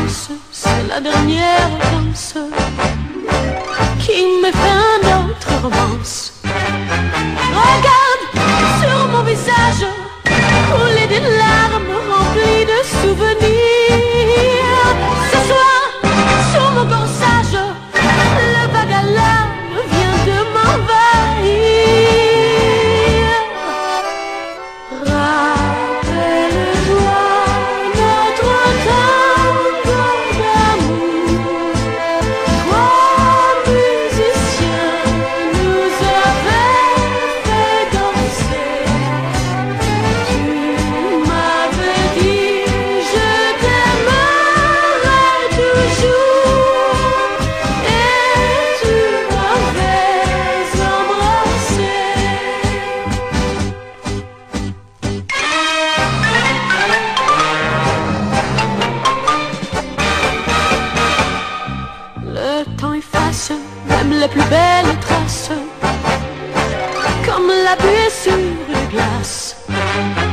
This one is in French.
danse, c'est la dernière danse qui me fait un autre romance. Regarde sur mon visage couler des larmes remplies de souvenirs. Ce soir, sur mon corsage, le vague alarme vient de m'envahir. Rappelle-toi notre tango d'amour. Trois musiciens nous avaient fait danser. Tu m'avais dit je t'aimerai toujours, et tu m'avais embrassé. Le temps efface même les plus belles traces, comme la buée sur les glaces.